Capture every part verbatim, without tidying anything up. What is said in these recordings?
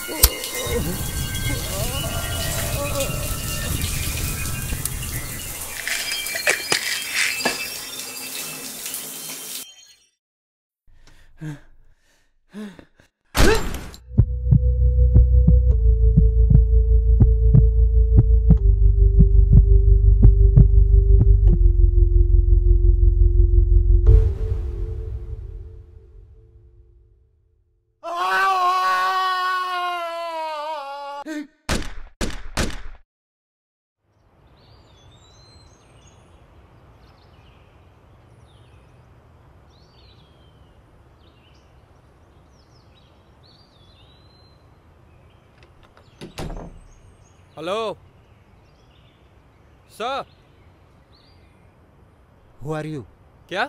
Hello sir. Who are you? क्या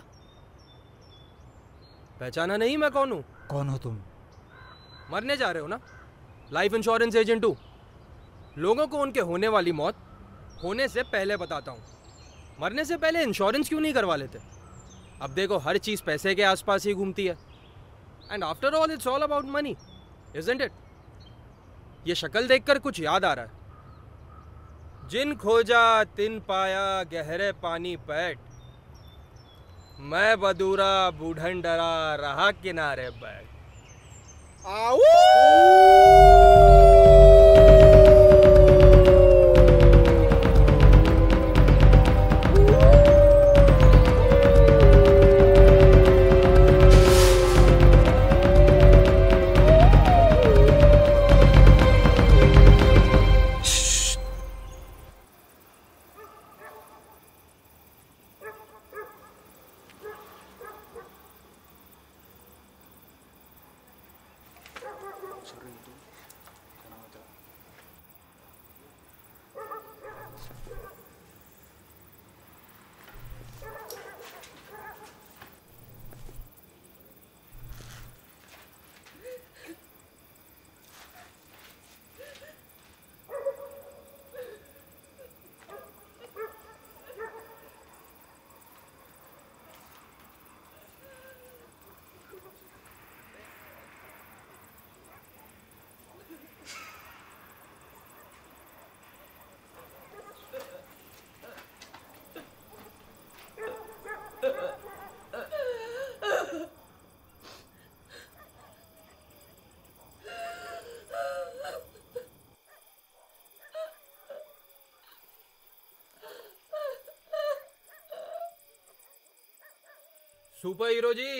पहचाना नहीं मैं कौन हूँ? कौन हो तुम? मरने जा रहे हो ना? लाइफ इंश्योरेंस एजेंट हूँ। लोगों को उनके होने वाली मौत होने से पहले बताता हूँ। मरने से पहले इंश्योरेंस क्यों नहीं करवा लेते? अब देखो हर चीज़ पैसे के आसपास ही घूमती है। And after all it's all about money, isn't it? ये शक्ल देखकर कुछ याद आ रहा है। जिन खोजा तिन पाया गहरे पानी पैठ, मैं बदूरा बूढ़न डरा रहा किनारे बैठ। आओ super hero ji,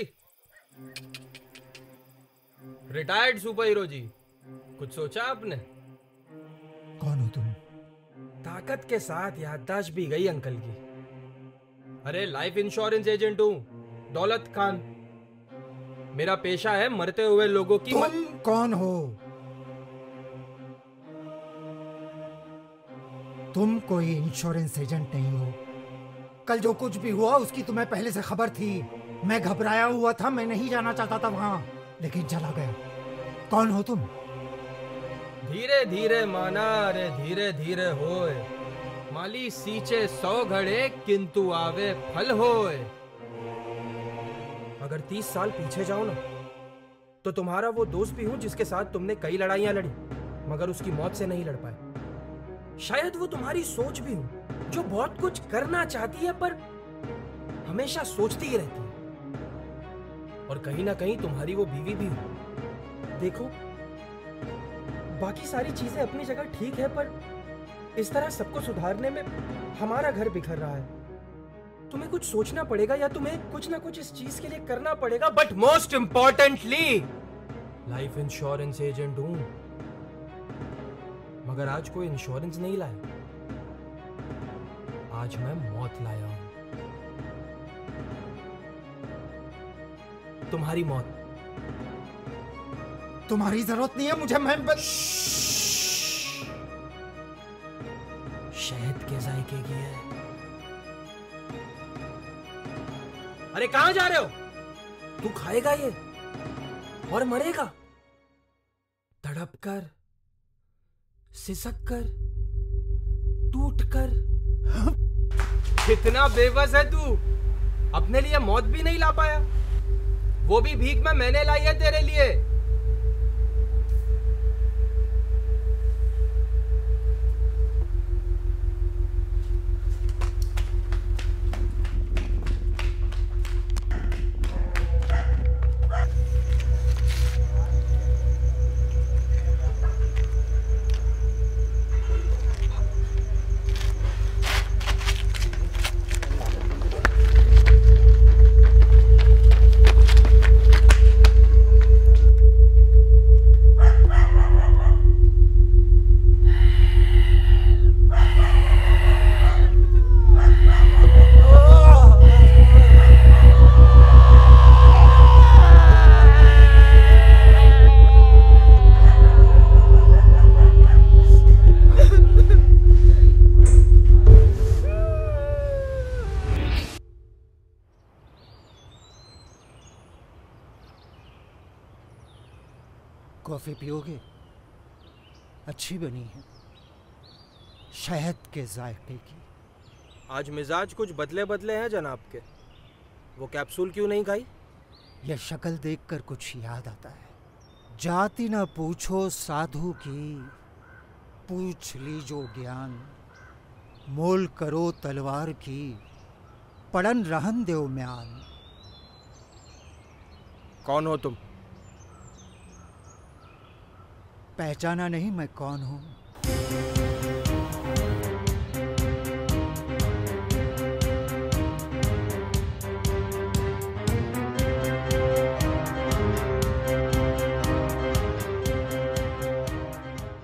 retired super hero ji, कुछ सोचा आपने? कौन हो तुम? ताकत के साथ याददाश्त भी गई अंकल की। अरे लाइफ इंश्योरेंस एजेंट हूँ, दौलत खान। मेरा पेशा है मरते हुए लोगों की। तुम मत... कौन हो? तुम कोई इंश्योरेंस एजेंट नहीं हो। कल जो कुछ भी हुआ उसकी तुम्हें पहले से खबर थी। मैं घबराया हुआ था, मैं नहीं जाना चाहता था वहां, लेकिन चला गया। कौन हो तुम? धीरे धीरे माना रे धीरे धीरे होए, माली सींचे सौ घड़े किंतु आवे फल होए। अगर तीस साल पीछे जाओ ना, तो तुम्हारा वो दोस्त भी हूं जिसके साथ तुमने कई लड़ाइयां लड़ी, मगर उसकी मौत से नहीं लड़ पाए। शायद वो तुम्हारी सोच भी हूं जो बहुत कुछ करना चाहती है पर हमेशा सोचती ही रहती है। और कहीं ना कहीं तुम्हारी वो बीवी भी हो। देखो बाकी सारी चीजें अपनी जगह ठीक है, पर इस तरह सबको सुधारने में हमारा घर बिखर रहा है। तुम्हें कुछ सोचना पड़ेगा या तुम्हें कुछ ना कुछ इस चीज के लिए करना पड़ेगा। But most importantly life insurance agent हूं, मगर आज कोई इंश्योरेंस नहीं लाया, आज मैं मौत लाया हूं। तुम्हारी मौत। तुम्हारी जरूरत नहीं है मुझे। मैं बस शहद के जायके की है। अरे कहां जा रहे हो? तू खाएगा ये और मरेगा, तड़प कर, सिसक कर, टूट कर। कितना बेबस है तू, अपने लिए मौत भी नहीं ला पाया, वो भी भीख में मैंने लाई है तेरे लिए। कॉफी पियोगे? अच्छी बनी है, शहद के जायके की। आज मिजाज कुछ बदले बदले हैं जनाब के। वो कैप्सूल क्यों नहीं खाई? यह शक्ल देखकर कुछ याद आता है। जाति न पूछो साधु की, पूछ लीजो ज्ञान। मोल करो तलवार की, पड़न रहन देव म्यान। कौन हो तुम? पहचाना नहीं मैं कौन हूं?